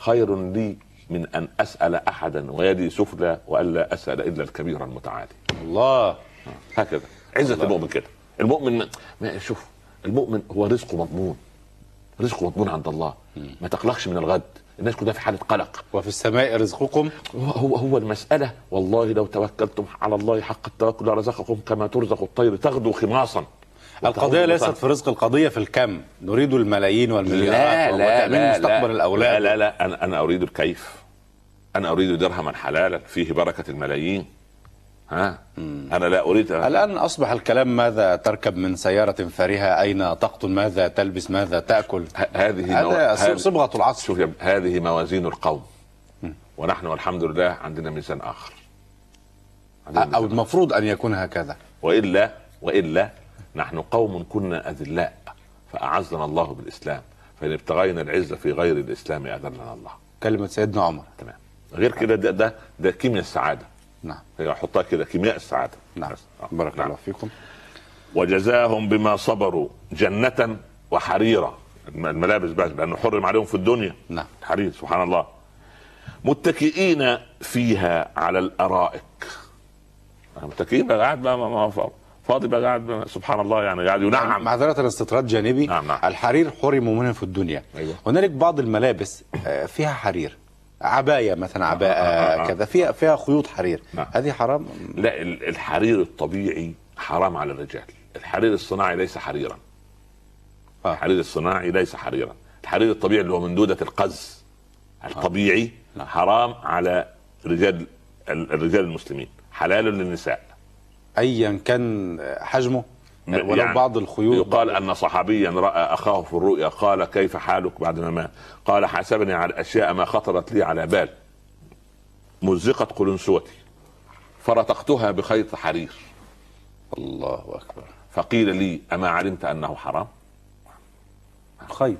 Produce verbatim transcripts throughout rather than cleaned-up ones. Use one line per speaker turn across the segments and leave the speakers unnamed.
خير لي من ان اسال احدا ويدي سفلى والا اسال الا الكبير المتعالي.
الله.
هكذا عزة المؤمن كده. المؤمن ما شوف، المؤمن هو رزقه مضمون، رزقه مضمون عند الله، ما تقلقش من الغد. الناس كلها في حالة قلق.
وفي السماء رزقكم.
هو هو المسألة والله لو توكلتم على الله حق التوكل لرزقكم كما ترزق الطير تغدو خماصا.
القضية ليست في رزق، القضية في الكم. نريد الملايين والمليارات وتأمين مستقبل الأولاد.
لا لا لا أنا, أنا أريد الكيف. أنا أريد درهما حلالا فيه بركة الملايين. ها مم. أنا لا أريد.
الآن أصبح الكلام ماذا تركب من سيارة فارهة، أين تقطن، ماذا تلبس، ماذا تأكل.
هذه
هذا صبغة العصر.
شوف هذه موازين القوم، م. ونحن والحمد لله عندنا ميزان آخر.
عندنا ميزان أو المفروض أن يكون هكذا.
وإلا وإلا نحن قوم كنا أذلاء فأعزنا الله بالإسلام، فإن ابتغينا العزة في غير الإسلام أذلنا الله.
كلمة سيدنا عمر.
تمام. غير كده ده ده, ده كيمياء السعادة.
نعم.
هي حطها كده كيمياء السعادة.
نعم. بارك نعم. الله فيكم.
وجزاهم بما صبروا جنة وحريرة، الملابس بقى لأنه حرم عليهم في الدنيا.
نعم.
حرير سبحان الله. متكئين فيها على الأرائك. متكئين بقى قاعد ما فاضي بقى قاعد سبحان الله يعني قاعد ينعم.
معذرة استطراد جانبي.
نعم نعم.
الحرير حرموا منه في الدنيا.
أيوة.
هنالك بعض الملابس فيها حرير، عباية مثلا، عباءة آه آه آه. كذا فيها فيها خيوط حرير.
نعم.
هذه حرام؟
لا، الحرير الطبيعي حرام على الرجال. الحرير الصناعي ليس حريرا. آه. الحرير الصناعي ليس حريرا. الحرير الطبيعي اللي هو من دودة القز الطبيعي آه. حرام على رجال الرجال المسلمين، حلال للنساء
ايا كان حجمه ولو يعني بعض الخيوط.
يقال ان صحابيا راى اخاه في الرؤيا قال كيف حالك بعد ما مات؟ قال حاسبني على اشياء ما خطرت لي على بال، مزقت قلنسوتي فرتقتها بخيط حرير.
الله اكبر.
فقيل لي اما علمت انه حرام؟
خيط.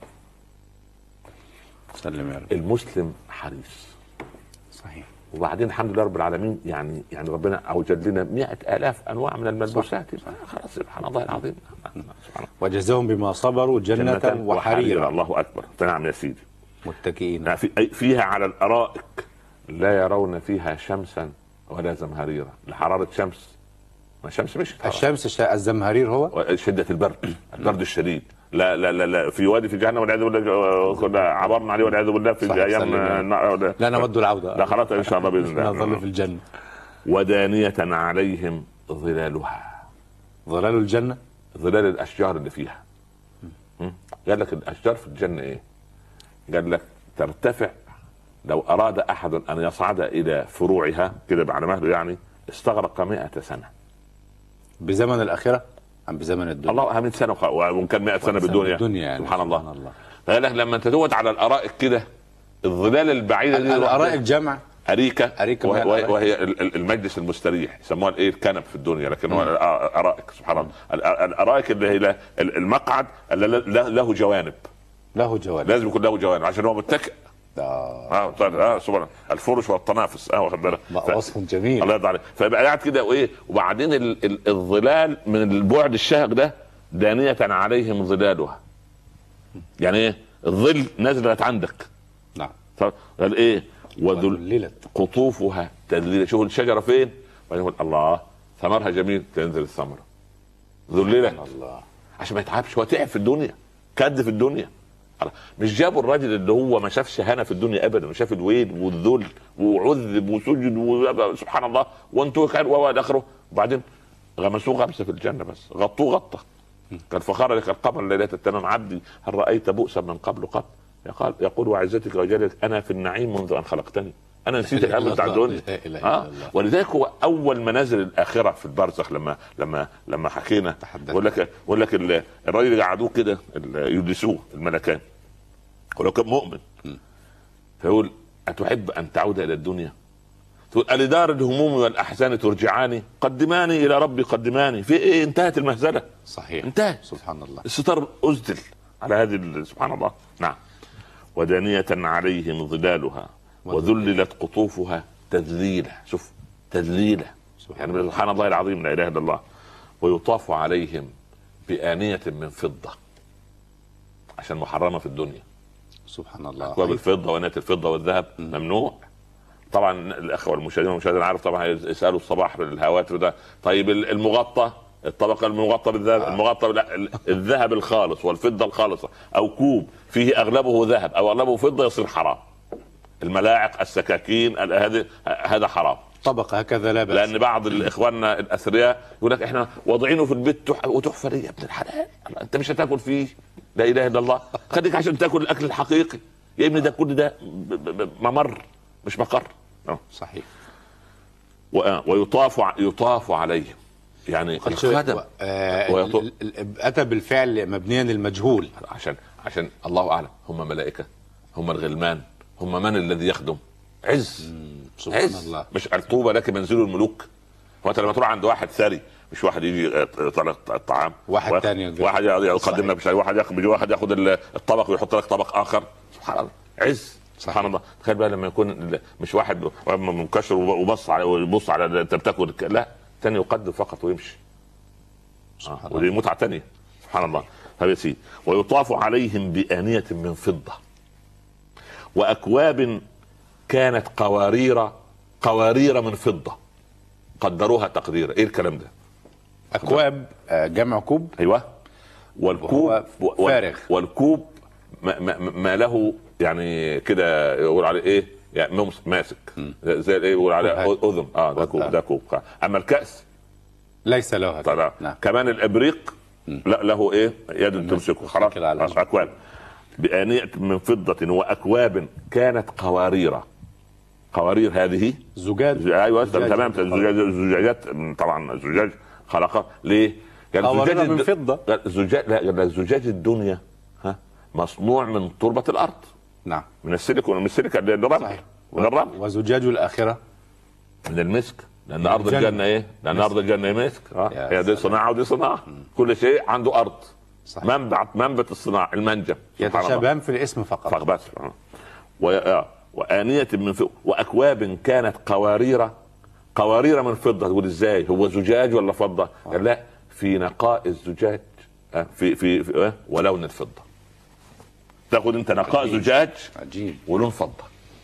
سلم يا رب.
المسلم حريص.
صحيح.
وبعدين الحمد لله رب العالمين يعني يعني ربنا اوجد لنا مئة آلاف انواع من الملبوسات. خلاص سبحان الله العظيم.
وجزاهم بما صبروا جنة, جنة وحريرا.
الله اكبر. نعم يا سيدي.
متكئين
في فيها على الارائك لا يرون فيها شمسا ولا زمهريرا. لحرارة شمس، ما شمس مش
الشمس الزمهرير هو
شدة البرد، البرد الشديد. لا لا لا لا في وادي في جهنم والعياذ بالله كنا عبرنا عليه والعياذ بالله في ايام.
لا نود العوده.
لا خلاص ان شاء الله باذن الله
نظل في الجنه.
ودانية عليهم ظلالها.
ظلال الجنه
ظلال الاشجار اللي فيها. قال لك الاشجار في الجنه ايه؟ قال لك ترتفع، لو اراد احد ان يصعد الى فروعها كده على مهله يعني استغرق مئة سنه.
بزمن الاخره ام بزمن الدنيا؟
الله مئة سنه وان كان مئة سنه بالدنيا.
الدنيا يعني.
سبحان الله, سبحان الله. فقال لك لما تتوت على الارائك كده الظلال البعيده دي.
الارائك جمع
اريكه,
أريكة
وهي, وهي المجلس المستريح يسموها الايه الكنب في الدنيا، لكن هو ارائك سبحان الله. الارائك اللي هي المقعد اللي له جوانب.
له جوانب
لازم يكون له جوانب عشان هو متكئ. اه اه سبحان الفرش والتنافس. اه واخد بالك.
وصف جميل.
الله يرضى عليك. فيبقى قاعد كده وايه، وبعدين ال ال الظلال من البعد الشاهق ده دانية عليهم ظلالها. يعني ايه؟ الظل نازل لغايه عندك.
نعم.
قال ايه؟ وذللت قطوفها تذليلا. شوفوا الشجره فين؟ ويقول الله ثمرها جميل تنزل الثمره. ذللت الله عشان ما يتعبش. هو تعب في الدنيا، كد في الدنيا. مش جابوا الراجل اللي هو ما شافش هنا في الدنيا ابدا، وشاف الويل والذل وعذب وسجد وسبحان الله وانتوا كان والى اخره، وبعدين غمسوه غمسه في الجنه بس غطوه غطه. كان فخر لك القمر ليله التمام عبدي هل رايت بؤسا من قبل قط؟ يقول يقول وعزتك وجلالك انا في النعيم منذ ان خلقتني. انا نسيت الامر بتاع الدنيا. اه ولذلك هو اول منازل الاخره في البرزخ. لما لما لما حكينا بقول لك بقول لك الراجل اللي قعدوه كده يدرسوه الملكان ولو كان مؤمن فيقول أتحب أن تعود إلى الدنيا؟ تقول ألدار الهموم والأحزان ترجعاني؟ قدماني إلى ربي قدماني. في إيه؟ انتهت المهزلة.
صحيح.
انتهت.
سبحان الله.
الستار أزدل على هذه سبحان الله. نعم. ودانية عليهم ظلالها وذللت قطوفها تذليلا. شوف تذليلا يعني سبحان الله العظيم لا إله إلا الله. ويطاف عليهم بآنية من فضة عشان محرمة في الدنيا.
سبحان الله.
اكواب الفضه وانات الفضه والذهب ممنوع. طبعا الاخوه المشاهدين والمشاهدين عارف طبعا يسالوا الصباح بالهواتف ده، طيب المغطى، الطبقه المغطى بالذهب، آه. المغطى الذهب الخالص والفضه الخالصه، او كوب فيه اغلبه ذهب او اغلبه فضه يصير حرام. الملاعق، السكاكين، هذا هذا حرام.
طبقه هكذا لا بأس.
لان بعض الاخواننا الاثرياء يقول لك احنا واضعينه في البيت وتحفه ليه يا ابن الحلال، انت مش هتاكل فيه، لا اله الا الله، خليك عشان تاكل الاكل الحقيقي يا ابني، ده كل ده ممر مش مقر.
صحيح.
ويطاف يطاف عليهم، يعني الخدم
و... آه اتى بالفعل مبنيا للمجهول،
عشان عشان الله اعلم هم ملائكه، هم الغلمان، هم من الذي يخدم؟ عز.
سبحان
عز.
الله.
مش الطوبه لك منزل الملوك. هو انت لما تروح عند واحد ثري، مش واحد يجي طلق الطعام،
واحد ثاني
واحد يقدم لك بشاي، واحد ياخذ واحد ياخذ الطبق ويحط لك طبق اخر. سبحان الله. عز. سبحان الله. تخيل بقى لما يكون مش واحد منكشر وبص على ويبص على انت بتاكل، لا، ثاني يقدم فقط ويمشي. آه. ودي متعه ثانيه. سبحان الله. طيب يا سيدي، ويطاف عليهم بآنية من فضة وأكواب كانت قوارير قوارير من فضة قدروها تقديرا. ايه الكلام ده؟
أكواب جمع كوب.
ايوه. والكوب
فارغ.
والكوب ما, ما, ما له يعني كده يقول عليه ايه يعني ماسك زي ايه يقول عليه اذن. اه ده كوب، ده كوب. اما الكأس
ليس له.
طبعا. نعم. كمان الابريق لا له ايه يد تمسكه. خلاص. اكواب بآنية من فضة وأكواب كانت قوارير. قوارير هذه
زجاج.
ايوه تمام. زجاجات طبعا. زجاج خلقها ليه؟
يعني قوارير من فضة.
زجاج لا زجاج الدنيا ها مصنوع من تربة الأرض.
نعم.
من السيليكون، من السيليكا الرمل، من الرمل.
وزجاج الآخرة
من المسك، لأن أرض الجنة, الجنة إيه؟ لأن مسك. أرض الجنة مسك. اه هي دي صناعة ودي صناعة. م. كل شيء عنده أرض. صحيح. منبع منبت الصناعة المنجم.
يتشابهان في الاسم فقط.
فقط بس. آه. و... آه. وآنية من فضة وأكواب كانت قوارير قوارير من فضة. تقول إزاي هو زجاج ولا فضة؟ آه. لا، في نقاء الزجاج آه. في في, في آه. ولون الفضة. تاخذ أنت نقاء عجيب. زجاج عجيب ولون فضة.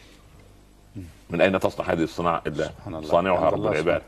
من أين تصنع هذه الصناعة إلا صانعها رب العباد.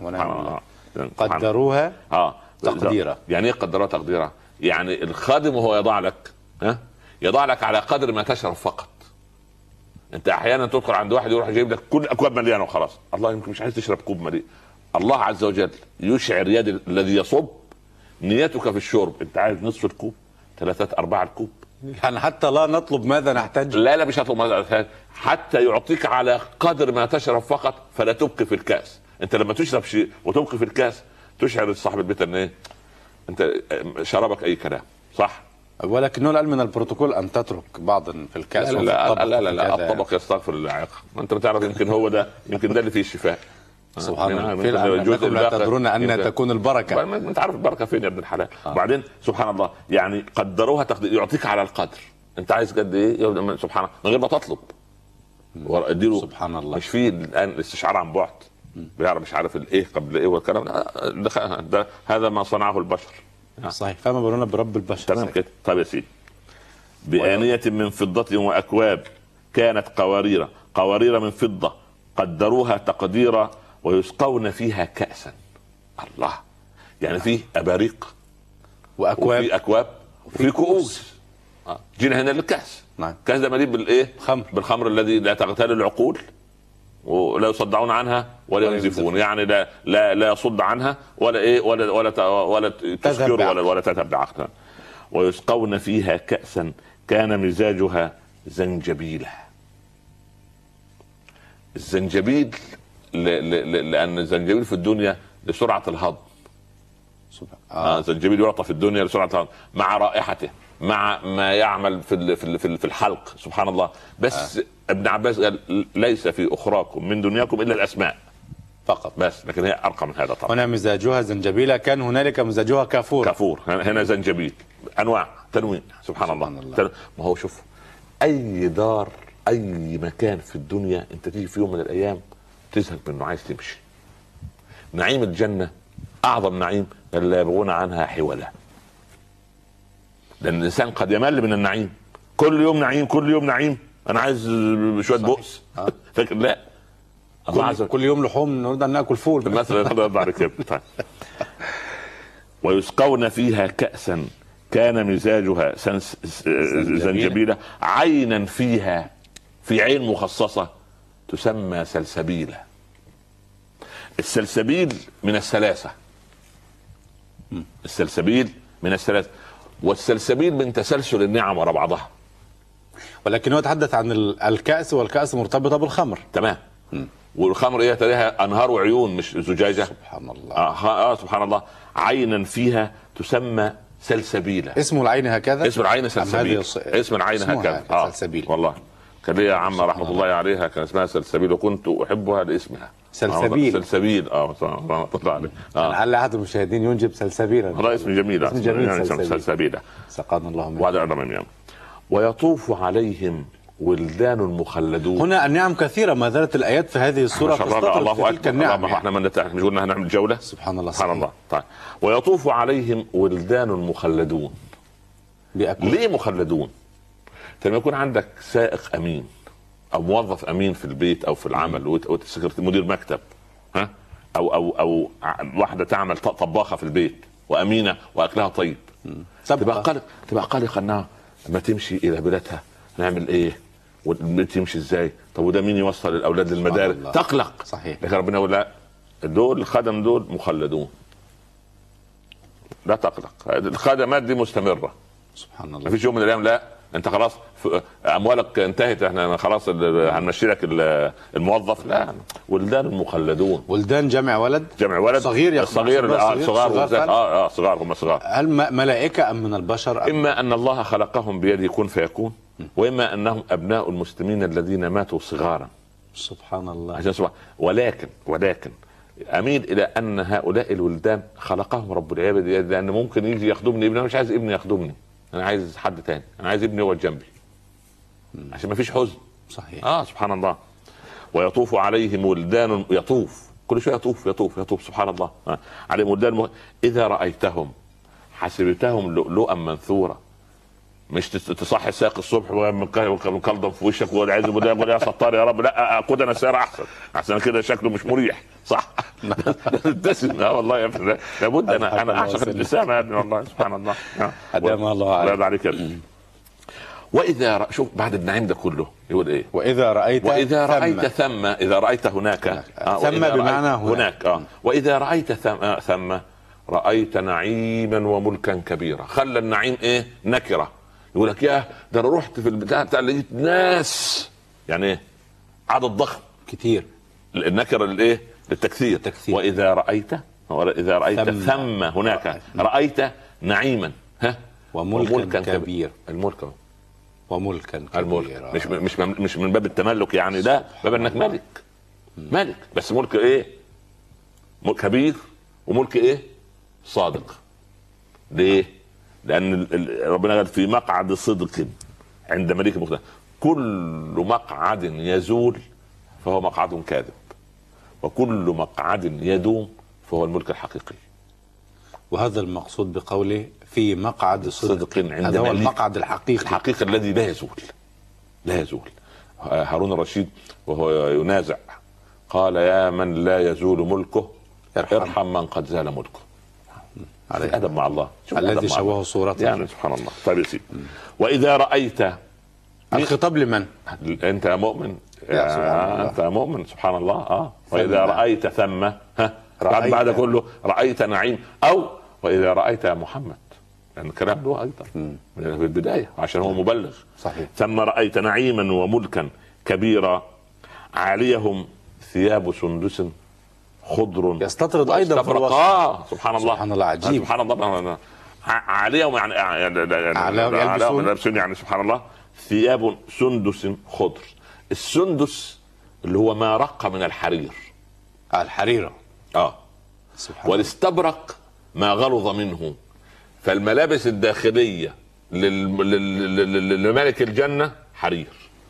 قدروها
آه.
تقديرا.
يعني إيه قدروها تقديرا؟ يعني الخادم وهو يضع لك ها يضع لك على قدر ما تشرب فقط. انت احيانا تدخل عند واحد يروح جايب لك كل اكواب مليانه وخلاص. الله يمكن مش عايز تشرب كوب مليء. الله عز وجل يشعر يد الذي يصب نيتك في الشرب. انت عايز نصف الكوب، ثلاثة أرباع الكوب،
يعني حتى لا نطلب ماذا نحتاج.
لا لا مش هطلب ماذا نحتاج، حتى يعطيك على قدر ما تشرب فقط فلا تبقي في الكاس. انت لما تشرب شيء وتبقي في الكاس تشعر صاحب البيت ان ايه انت شربك اي كلام. صح.
ولكنه الآن من البروتوكول أن تترك بعضا في الكأس.
لا لا لا, لا, لا, لا الطبق يستغفر الله. أنت بتعرف يمكن هو ده يمكن ده اللي فيه الشفاء.
سبحان الله. في الجزء لا تدرون أن تكون البركة.
ما أنت عارف البركة فين يا ابن الحلال. آه. وبعدين سبحان الله يعني قدروها تقدير، يعطيك على القدر. أنت عايز قد إيه سبحان الله من غير ما تطلب. اديله.
سبحان الله.
مش فيه الآن الاستشعار عن بعد. بيعرف مش عارف الإيه قبل إيه والكلام ده, ده هذا ما صنعه البشر.
صحيح. فما بالنا برب البشر.
تمام كده. طيب يا سيدي، بآنية من فضة وأكواب كانت قوارير قوارير من فضة قدروها تقديرا ويسقون فيها كأسا. الله. يعني فيه أباريق
وأكواب
وفي أكواب وفي كؤوس. آه. جينا هنا للكأس.
نعم.
كأس ده مليء بالإيه؟
خمر.
بالخمر الذي لا تغتال العقول ولا يصدعون عنها ولا ينزفون. يعني لا لا لا يصد عنها ولا ايه ولا ولا ولا تسكر ولا ولا تذهب بعقلها. ويسقون فيها كأسا كان مزاجها زنجبيلا. الزنجبيل ل... ل... لأن الزنجبيل في الدنيا لسرعة الهضم. آه. الزنجبيل يعطى في الدنيا لسرعة الهضم مع رائحته مع ما يعمل في في الحلق. سبحان الله. بس آه. ابن عباس قال ليس في أخراكم من دنياكم إلا الأسماء فقط بس، لكن هي أرقى من هذا طبعا.
هنا مزاجها زنجبيلا، كان هنالك مزاجها كافور.
كافور هنا زنجبيل. أنواع تنوين. سبحان, سبحان الله, الله. ما هو شوف أي دار أي مكان في الدنيا أنت تيجي في يوم من الأيام تزهق منه عايز تمشي. نعيم الجنة أعظم نعيم لا يبغون عنها حولا. لأن الإنسان قد يمل من النعيم، كل يوم نعيم كل يوم نعيم انا عايز شويه بؤس.
آه.
لكن لا، الله عز
كل,
وجل
كل يوم لحوم نريد ان ناكل فول
مثلا بعد كده. طيب. ويسقون فيها كأسا كان مزاجها سنس زنجبيلا عينا فيها، في عين مخصصة تسمى سلسبيلا. السلسبيل من السلاسة، السلسبيل من السلاسة، والسلسبيل من تسلسل النعم وراء بعضها.
ولكن هو يتحدث عن الكأس، والكأس مرتبطة بالخمر.
تمام. والخمر ايه؟ تلاقيها انهار وعيون مش زجاجة.
سبحان الله.
آه, اه سبحان الله. عينا فيها تسمى سلسبيلا.
اسم العين هكذا؟
اسم العين سلسبيل. اسم العين هكذا.
آه. سلسبيل.
والله كان ليا عمه رحمه الله عليها كان اسمها سلسبيل، وكنت احبها لاسمها.
سلسبيل.
سلسبيل اه رحمه الله عليه.
آه. لعل احد المشاهدين ينجب سلسبيلا.
هذا اسم جميل.
اسم جميل.
يعني
سلسبيل.
سلسبيلا.
سقانا الله منه.
وهذا اعظم النعم. ويطوف عليهم ولدان مخلدون.
هنا النعم كثيره، ما زالت الايات في هذه السوره
الله
في تلك النعم.
يعني. احنا ما نتاخر مش قلنا هنعمل جوله.
سبحان الله.
سبحان الله. طيب. ويطوف عليهم ولدان مخلدون.
بأكل.
ليه مخلدون؟ لما يكون عندك سائق امين او موظف امين في البيت او في العمل، وسكرتير مدير مكتب، ها، او او او واحده تعمل طباخه في البيت وامينه واكلها طيب، تبقى قلق تبقى قلقه انها لما تمشي الى بلادها نعمل ايه؟ والبيت يمشي ازاي؟ طب وده مين يوصل الاولاد للمدارس؟ تقلق.
صحيح.
لكن ربنا يقول لا، دول الخدم دول مخلدون، لا تقلق، الخدمات دي مستمره.
سبحان الله.
ما فيش يوم من الايام لا انت خلاص اموالك انتهت، احنا خلاص هنمشي لك الموظف. لا، ولدان المخلدون.
ولدان جمع ولد.
جمع ولد.
صغير يا
صغير. اه صغار. اه اه صغار، هم صغار.
هل ملائكه ام من البشر؟ أم
اما ان الله خلقهم بيده يكون فيكون، واما انهم ابناء المسلمين الذين ماتوا صغارا.
سبحان الله.
عشان سبحان. ولكن ولكن اميل الى ان هؤلاء الولدان خلقهم رب العباد، لان ممكن يجي يخدمني ابني، مش عايز ابني يخدمني، انا عايز حد تاني، انا عايز ابني هو جنبي عشان ما فيش حزن.
صحيح.
اه سبحان الله. ويطوف عليهم ولدان، يطوف كل شويه يطوف يطوف يطوف سبحان الله. آه. عليهم ولدان م... اذا رايتهم حسبتهم لؤلؤا منثورا. مش تصحي ساق الصبح ومكلضم في وشك والعياذ بالله يقول يا ستار يا رب، لا اقودنا سيارة احسن، احسن كده شكله مش مريح. صح. تبتسم. اه والله يا ابني لابد. انا انا اعشق الابتسامه يا ابني والله. سبحان الله.
ادام الله عليك.
عليك كده. واذا رأ... شوف بعد النعيم ده كله يقول ايه؟
واذا رايت
واذا
ثم.
رايت ثم، اذا رايت هناك.
آه. ثم بمعنى هناك.
هناك. اه واذا رايت ثم آه. ثم رايت نعيما وملكا كبيرا. خلى النعيم ايه؟ نكره. يقول لك يا ده انا رحت في البتاع بتاع لقيت ناس، يعني ايه؟ عدد ضخم
كتير.
النكره للايه؟ للتكثير.
التكثير.
واذا رايت اذا رايت ثم, ثم هناك رايت نعيما ها
وملكا, وملكا كبير.
الملك
وملكا كبير.
الملك مش مش مش من باب التملك يعني، ده باب انك ملك. ملك بس ملك ايه؟ ملك كبير وملك ايه؟ صادق. ليه؟ لأن ربنا قال في مقعد صدق عند مليك مقتدر. كل مقعد يزول فهو مقعد كاذب، وكل مقعد يدوم فهو الملك الحقيقي.
وهذا المقصود بقوله في مقعد صدق, صدق
عند
هذا هو
مليك
المقعد الحقيقي
الحقيقي الذي لا يزول. لا يزول. هارون الرشيد وهو ينازع قال يا من لا يزول ملكه ارحم, ارحم من قد زال ملكه. عليه أدب مع الله
الذي شوه صورته
يعني. سبحان الله. طيب يا سيدي. وإذا رأيت
الخطاب لمن؟
أنت مؤمن يا سبحان أنت الله. مؤمن سبحان الله. آه وإذا رأيت ثم ها رأيت بعد كله رأيت نعيم، أو وإذا رأيت محمد، لأن يعني الكلام له أيضا في البداية عشان هو مبلغ.
صحيح.
ثم رأيت نعيما وملكا كبيرا عاليهم ثياب سندس خضر.
يستطرد ايضا في الوصف.
آه سبحان الله.
سبحان الله عجيب.
سبحان الله. عليهم يعني
عليهم
يلبسون يعني سبحان الله ثياب سندس خضر. السندس اللي هو ما رق من الحرير.
الحريرة.
اه سبحان. والاستبرق ما غلظ منه. فالملابس الداخلية لملك الجنة حرير،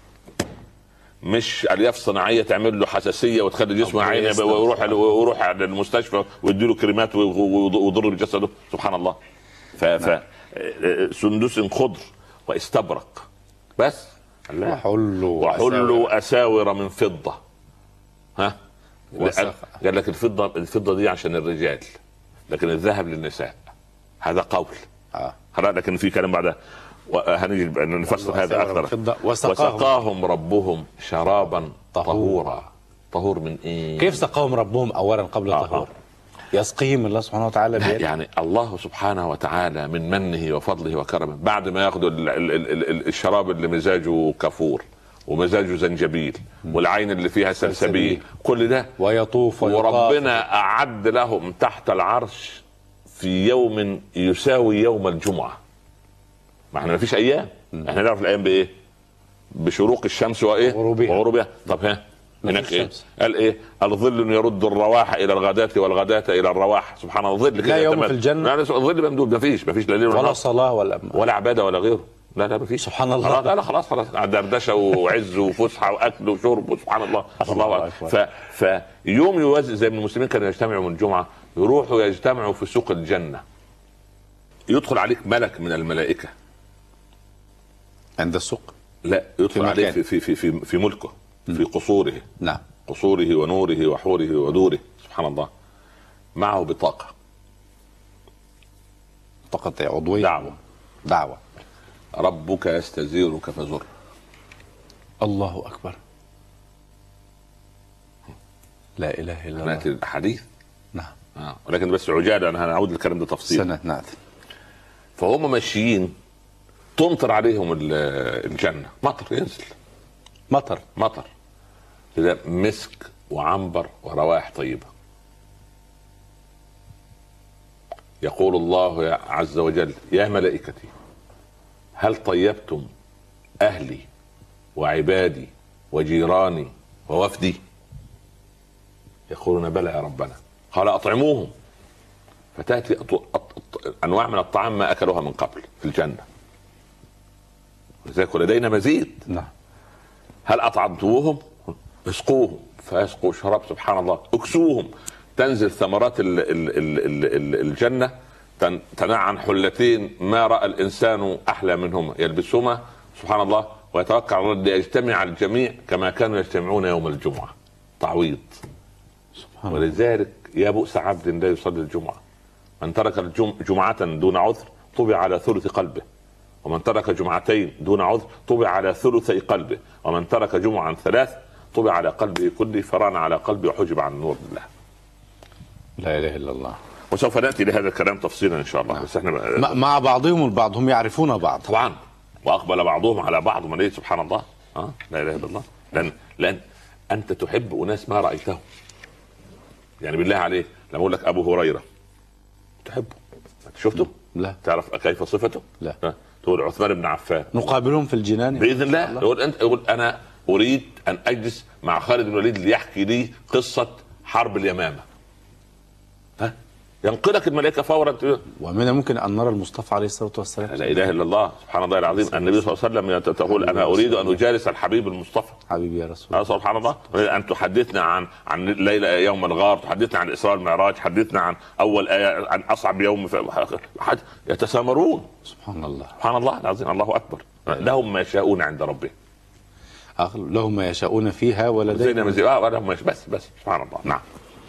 مش الياف صناعيه تعمل له حساسيه وتخلي جسمه عينه ويروح ويروح على المستشفى ويديله كريمات ويضر بجسده. سبحان الله. ف سندس خضر واستبرق. بس
وحلوا
وحلوا اساور من فضه. ها
وسخ.
قال لك الفضه الفضه دي عشان الرجال، لكن الذهب للنساء. هذا قول.
اه
لكن في كلام بعدها هنيجي نفسر هذا اكثر.
وسقاهم,
وسقاهم ربهم شرابا طهورا. طهور من ايه؟
كيف سقاهم ربهم اولا قبل
آه
طهور؟ يسقيهم الله سبحانه وتعالى بيد.
يعني الله سبحانه وتعالى من منه وفضله وكرمه بعد ما ياخذوا الشراب اللي مزاجه كافور ومزاجه زنجبيل والعين اللي فيها سلسبيل كل ده
ويطوف
وربنا اعد لهم تحت العرش في يوم يساوي يوم الجمعه. ما احنا ما فيش ايام، احنا نعرف الايام بايه؟ بشروق الشمس وايه؟
وغروبها.
وغروبها. طب ها هناك ايه؟ قال ايه؟ الظل يرد الرواح الى الغداة والغداة الى الرواح. سبحان الله. ظل
لا يوم في الجنه.
لا الظل ممدود. ما فيش ما فيش لا ليل
ولا صلاه ولا
ولا عباده ولا غيره. لا لا ما فيش.
سبحان الله.
لا لا خلاص خلاص دردشه وعز وفسحه واكل وشرب وسبحان الله. الله اكبر. فيوم يوازي زي من المسلمين كانوا يجتمعوا من الجمعه يروحوا يجتمعوا في سوق الجنه. يدخل عليك ملك من الملائكه
عند السوق.
لا يدخل عليك في في في في, في ملكه في قصوره.
نعم.
قصوره ونوره وحوره ودوره. سبحان الله. معه بطاقه.
بطاقه عضويه.
دعوه.
دعوه.
ربك يستزيرك فزر.
الله اكبر. لا اله الا الله.
ناتي الاحاديث.
نعم.
آه. ولكن بس عجاله انا هنعود للكلام ده تفصيل.
سنه ناتي.
فهم ماشيين تمطر عليهم الجنه. مطر ينزل.
مطر.
مطر كده مسك وعنبر وروائح طيبه. يقول الله عز وجل يا ملائكتي هل طيبتم اهلي وعبادي وجيراني ووفدي؟ يقولون بلى يا ربنا. قال اطعموهم. فتاتي انواع من الطعام ما اكلوها من قبل في الجنه. لذلك لدينا مزيد.
نعم.
هل اطعمتموهم؟ اسقوهم. فيسقوا شراب. سبحان الله. اكسوهم. تنزل ثمرات ال ال ال ال ال الجنه تنعن حلتين ما راى الانسان احلى منهما يلبسهما. سبحان الله. ويتوكل على الله ليجتمع الجميع كما كانوا يجتمعون يوم الجمعه. تعويض. سبحان الله. ولذلك يا بؤس عبد لا يصلي الجمعه. من ترك جمعه دون عذر طبع على ثلث قلبه، ومن ترك جمعتين دون عذر طبع على ثلثي قلبه، ومن ترك جمعا ثلاث طبع على قلبه كله فران على قلبه وحجب عن نور الله.
لا اله الا الله.
وسوف ناتي لهذا الكلام تفصيلا ان شاء الله. بس احنا
مع بعضهم البعض هم يعرفون بعض
طبعا. واقبل بعضهم على بعض من ايه. سبحان الله. اه لا اله الا الله. لان لان انت تحب اناس ما رايتهم. يعني بالله عليك لما اقول لك ابو هريره تحبه. شفته؟
لا.
تعرف كيف صفته؟
لا.
تقول عثمان بن عفان
نقابلهم في الجنان
باذن الله. يقول انت يقول انا اريد ان اجلس مع خالد بن الوليد ليحكي لي قصه حرب اليمامه. ها ينقلك الملائكه فورا.
ومن الممكن ان نرى المصطفى عليه الصلاه والسلام.
لا اله الا الله. سبحان الله العظيم. النبي صلى الله عليه وسلم تقول انا اريد ان اجالس الحبيب المصطفى.
حبيبي يا رسول الله.
سبحان الله. ان تحدثنا عن عن ليله يوم الغار، تحدثنا عن الاسراء والمعراج، تحدثنا عن اول آية عن اصعب يوم في يتسامرون.
سبحان الله.
سبحان الله العظيم. الله اكبر. لهم ما يشاءون عند ربهم.
لهم ما يشاءون فيها ولدينا
مزيد. اه بس بس سبحان الله. نعم.